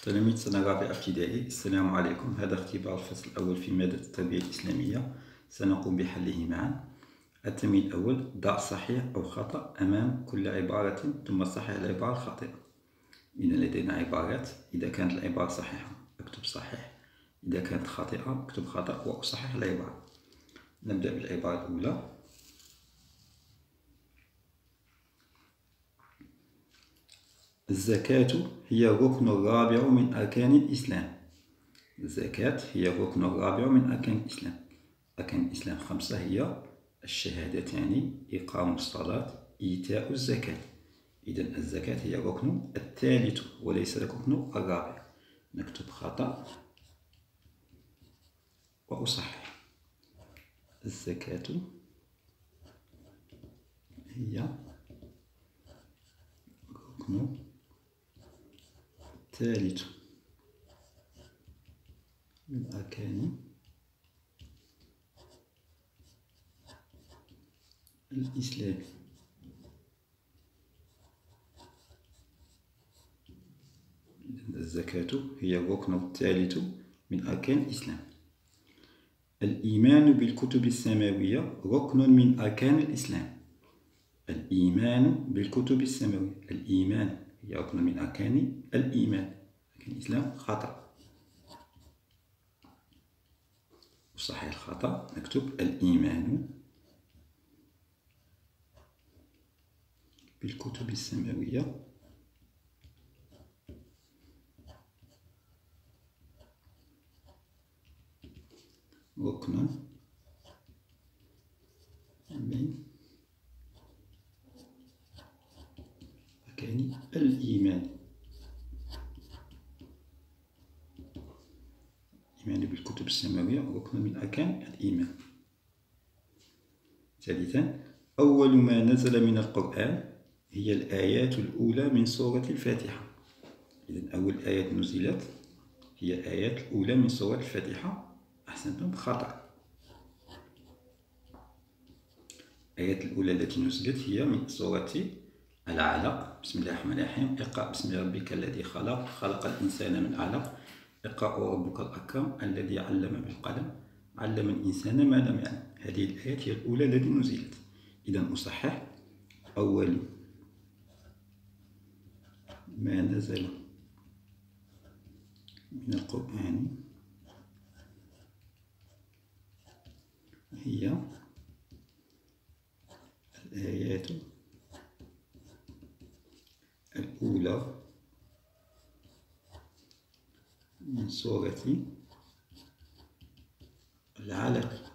تلاميذ سنة رابعة ابتدائي، السلام عليكم. هذا اختبار الفصل الأول في مادة التربية الإسلامية، سنقوم بحله معا. التمرين الأول: ضع صحيح أو خطأ أمام كل عبارة ثم صحح العبارة الخاطئة. إذا لدينا عبارات، إذا كانت العبارة صحيحة أكتب صحيح، إذا كانت خاطئة أكتب خطأ وأصحح العبارة. نبدأ بالعبارة الأولى: الزكاة هي الركن الرابع من أركان الإسلام. الزكاة هي الركن الرابع من أركان الإسلام. أركان الإسلام 5 هي الشهادتان، إقام الصلاة، إيتاء الزكاة. إذن الزكاة هي الركن الثالث وليس الركن الرابع. نكتب خطأ وأصحح. الزكاة هي الركن الثالث من أركان الإسلام. الزكاة هي الركن الثالث من أركان الإسلام. الإيمان بالكتب السماوية ركن من أركان الإسلام. الإيمان بالكتب السماوية، الإيمان هي ركن من أركان الإيمان. أركان الإسلام خطأ. وصحيح الخطأ، نكتب الإيمان بالكتب السماوية ركن من أركان الإيمان. الإيمان بالكتب السماوية ركن من أركان الإيمان. ثالثا: أول ما نزل من القرآن هي الآيات الأولى من سورة الفاتحة. إذن أول آيات نزلت هي الآيات الأولى من سورة الفاتحة. أحسنتم، خطأ. الآيات الأولى التي نزلت هي من سورة العلق. بسم الله الرحمن الرحيم: اقرأ باسم ربك الذي خلق، خلق الإنسان من علق، اقرأ وربك الأكرم الذي علم بالقلم، علم الإنسان ما لم يعلم. هذه الآيات هي الأولى التي نزلت. إذن أصحح: أول ما نزل من القرآن هي الآيات الأولى من سورة العلق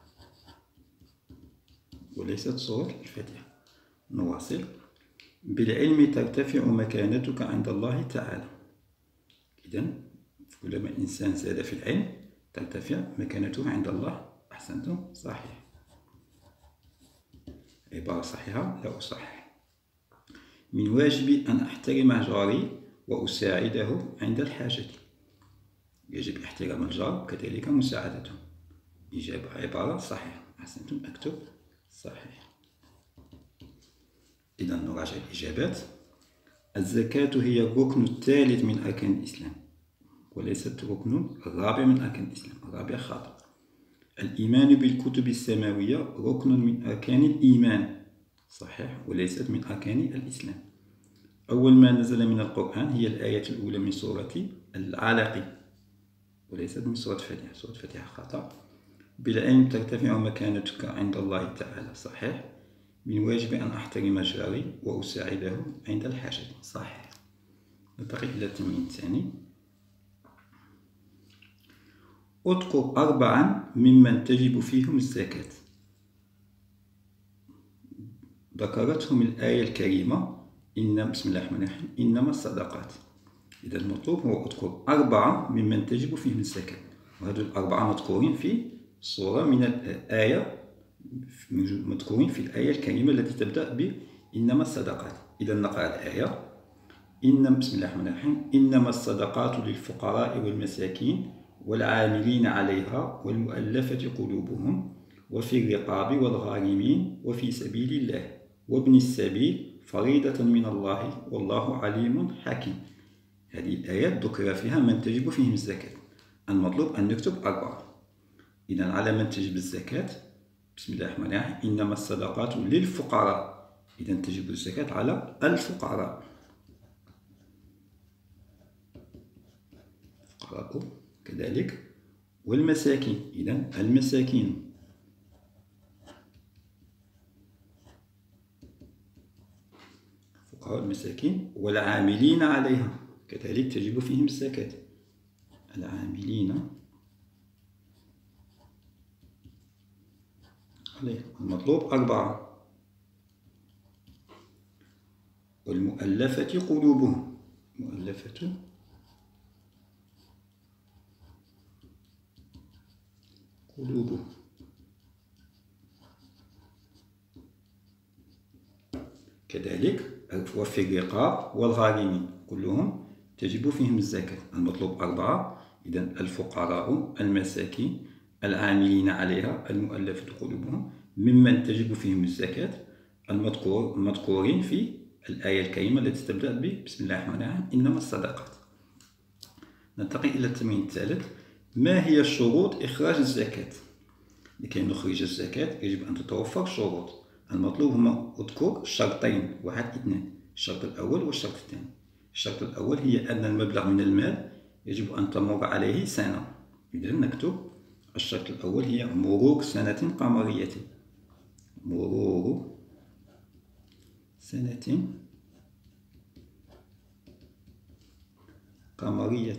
وليست سورة الفاتحة. نواصل: بالعلم ترتفع مكانتك عند الله تعالى. إذن كلما الإنسان زاد في العلم ترتفع مكانته عند الله. أحسنتم، صحيح. عبارة صحيحة، لا أصحح. من واجبي أن أحترم جاري وأساعده عند الحاجة. يجب احترام الجار وكذلك مساعدته. عبارة صحيحة. أحسنتم، أكتب صحيح. إذا نراجع الإجابات. الزكاة هي الركن الثالث من أركان الإسلام وليست الركن الرابع من أركان الإسلام. الرابع خاطئ. الإيمان بالكتب السماوية ركن من أركان الإيمان. صحيح، وليست من أركان الإسلام. أول ما نزل من القرآن هي الآية الأولى من سورة العلق وليست من سورة الفاتحة. سورة الفاتحة خطأ. بالعلم ترتفع مكانتك عند الله تعالى. صحيح. من واجب أن أحترم جاري وأساعده عند الحاجة. صحيح. ننتقل إلى التمرين الثاني. اذكر 4 ممن تجب فيهم الزكاة. ذكرتهم الآية الكريمة بسم الله الرحمن الرحيم: إنما الصدقات. إذا المطلوب هو اذكر 4 ممن تجب فيهم الزكاة، وهذو ال4 مذكورين في صورة من الآية، مذكورين في الآية الكريمة التي تبدأ بإنما الصدقات. إذا نقرأ الآية: بسم الله الرحمن الرحيم: إنما الصدقات للفقراء والمساكين والعاملين عليها والمؤلفة قلوبهم وفي الرقاب والغارمين وفي سبيل الله وابن السبيل فريضة من الله والله عليم حكيم. هذه الآيات ذكر فيها من تجب فيهم الزكاة. المطلوب أن نكتب 4. إذا على من تجب الزكاة؟ بسم الله الرحمن الرحيم. إنما الصدقات للفقراء. إذا تجب الزكاة على الفقراء. الفقراء كذلك، والمساكين. إذا المساكين. الفقراء والمساكين والعاملين عليها كذلك تجب فيهم الزكاة. العاملين عليها. المطلوب 4. والمؤلفة قلوبهم. مؤلفة قلوبهم كذلك. وفي الرقاب والغارمين كلهم تجب فيهم الزكاة. المطلوب 4. إذا الفقراء، المساكين، العاملين عليها، المؤلفة قلوبهم، ممن تجب فيهم الزكاة المذكورين في الآية الكريمة التي تبدأ بسم الله الرحمن الرحيم إنما الصدقات. ننتقل إلى التمرين الثالث. ما هي شروط إخراج الزكاة؟ لكي نخرج الزكاة يجب أن تتوفر شروط. المطلوب هما اذكر شرطين، 1 2. الشرط الأول والشرط الثاني. الشرط الأول هي أن المبلغ من المال يجب أن تمر عليه سنة. إذا نكتب الشرط الأول هي مرور سنة قمرية. مرور سنة قمرية.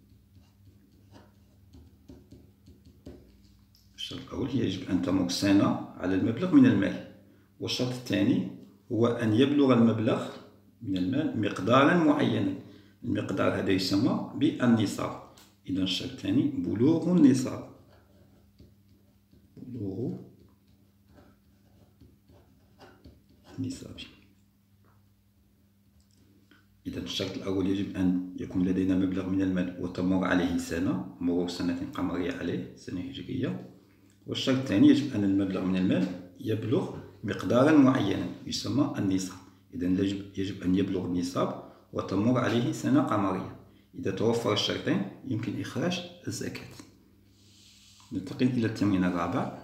الشرط الأول هي يجب أن تمر سنة على المبلغ من المال. والشرط الثاني هو أن يبلغ المبلغ من المال مقدارا معينا. المقدار هذا يسمى بالنصاب. إذا الشرط الثاني بلوغ النصاب. بلوغ النصاب. إذا الشرط الأول يجب أن يكون لدينا مبلغ من المال وتمر عليه سنة، مرور سنة قمرية عليه، سنة هجرية. والشرط الثاني يجب أن المبلغ من المال يبلغ مقدارا معينا يسمى النصاب. إذا يجب أن يبلغ النصاب وتمر عليه سنة قمرية. إذا توفر الشرطين يمكن إخراج الزكاة. ننتقل إلى التمرين الرابع.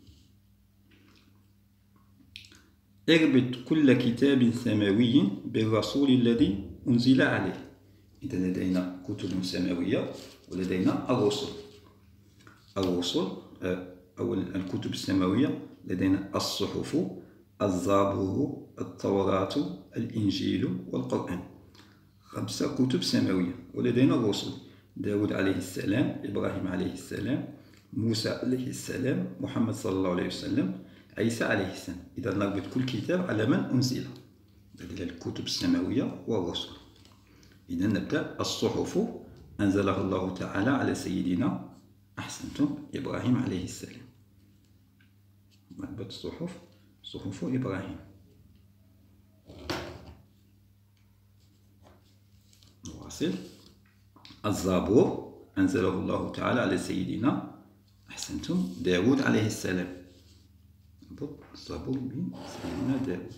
اربط كل كتاب سماوي بالرسول الذي أنزل عليه. إذا لدينا كتب سماوية ولدينا الرسل. الرسل أو الكتب السماوية لدينا الصحف، الزبور، التوراة، الإنجيل والقرآن. 5 كتب سماوية. ولدينا الرسل: داود عليه السلام، إبراهيم عليه السلام، موسى عليه السلام، محمد صلى الله عليه وسلم، عيسى عليه السلام. إذا نربط كل كتاب على من أنزل. هذه الكتب السماوية والرسل. إذا نبدأ. الصحف أنزله الله تعالى على سيدنا أحسنتم إبراهيم عليه السلام. نربط الصحف، صحف إبراهيم. نواصل. الزبور أنزله الله تعالى على سيدنا أحسنتم داود عليه السلام. الزبور من سيدنا داود.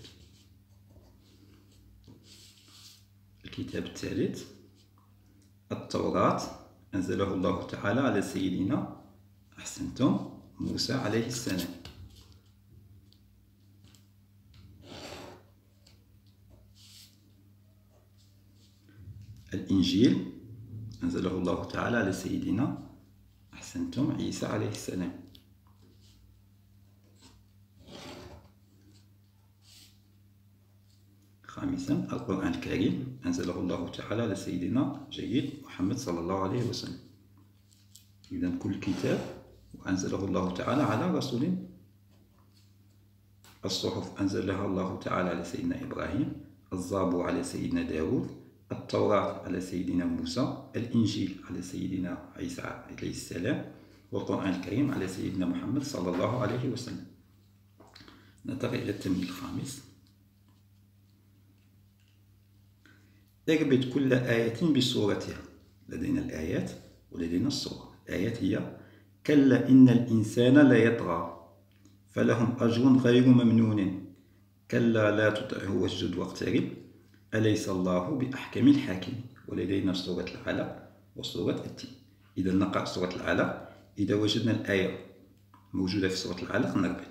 الكتاب الثالث التوراة أنزله الله تعالى على سيدنا أحسنتم موسى عليه السلام. الإنجيل أنزله الله تعالى على سيدنا أحسنتم عيسى عليه السلام. خامسا القرآن الكريم أنزله الله تعالى على سيدنا محمد صلى الله عليه وسلم. إذا كل كتاب أنزله الله تعالى على رسول. الصحف أنزلها الله تعالى على سيدنا إبراهيم، الزبور على سيدنا داود، التوراة على سيدنا موسى، الإنجيل على سيدنا عيسى عليه السلام، والقرآن الكريم على سيدنا محمد صلى الله عليه وسلم. ننتقل إلى التمرين الخامس. اربط كل آية بصورتها. لدينا الآيات ولدينا الصور. الآيات هي: كلا إن الإنسان ليطغى فلهم أجر غير ممنون، كلا لا تطعه واسجد واقترب، أليس الله بأحكم الحاكمين. ولدينا سورة العلق وسورة التين. إذا نقرأ سورة العلق. إذا وجدنا الآية موجودة في سورة العلق نربط.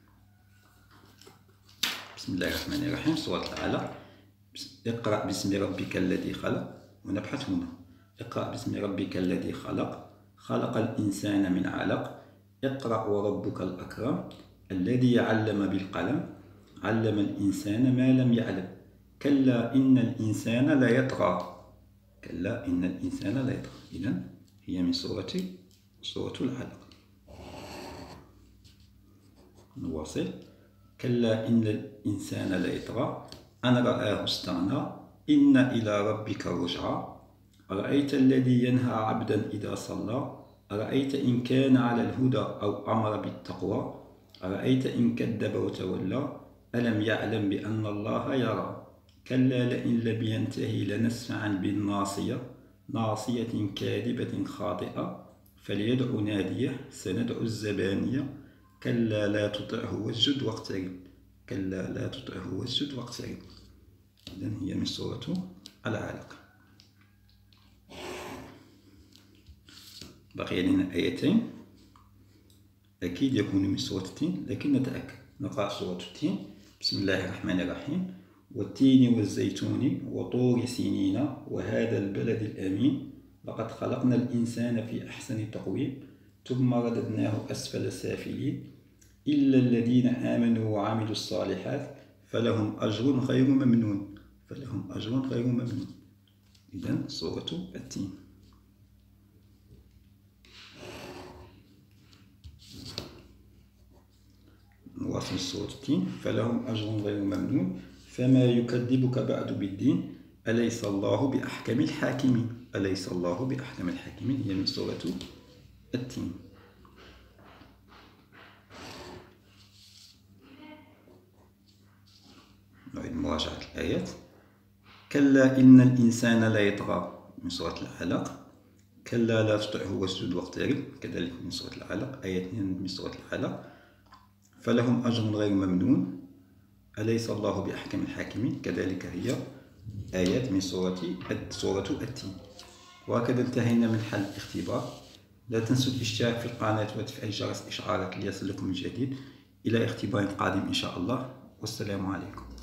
بسم الله الرحمن الرحيم. سورة العلق. اقرأ باسم ربك الذي خلق، ونبحث هنا. اقرأ باسم ربك الذي خلق، خلق الإنسان من علق، اقرأ وربك الأكرم، الذي علم بالقلم، علم الإنسان ما لم يعلم، كلا إن الإنسان لا يطغى، كلا إن الإنسان لا يطغى. إذن هي من سورة العلق. نواصل. كلا إن الإنسان لا يطغى أن رآه استغنى إن إلى ربك الرجعى أرأيت الذي ينهى عبدا إذا صلى أرأيت إن كان على الهدى أو أمر بالتقوى أرأيت إن كذب وتولى ألم يعلم بأن الله يرى كلا لئن لم ينتهي لنسفعا بالناصية ناصية كاذبة خاطئة فليدع ناديه سندع الزبانية كلا لا تطعه واسجد واقترب كلا لا تطعه واسجد واقترب. إذن هي من سورة العلق. بقي لنا آيتين أكيد يكون من سورة التين، لكن نتأكد. نقرأ سورة التين. بسم الله الرحمن الرحيم. والتين والزيتون وطور سينين وهذا البلد الأمين لقد خلقنا الإنسان في أحسن تقويم ثم رددناه أسفل سافلين إلا الذين آمنوا وعملوا الصالحات فلهم أجر غير ممنون فلهم أجر غير ممنون. إذن سورة التين. نواصل سورة التين. فلهم أجر غير ممنون فما يكذبك بعد بالدين أليس الله بأحكم الحاكمين أليس الله بأحكم الحاكمين. هي من سورة التين. نعيد مراجعة الآيات. كلا إن الإنسان لا يطغى من سورة العلق. كلا لا تطعه واسجد واقترب كذلك من سورة العلق. آية 2 من سورة العلق. فلهم أجر غير ممنون أليس الله بأحكم الحاكمين كذلك هي آيات من سورة التين. وهكذا انتهينا من حل الاختبار. لا تنسوا الاشتراك في القناة وتفعيل جرس الإشعارات ليصلكم الجديد. إلى اختبار قادم إن شاء الله، والسلام عليكم.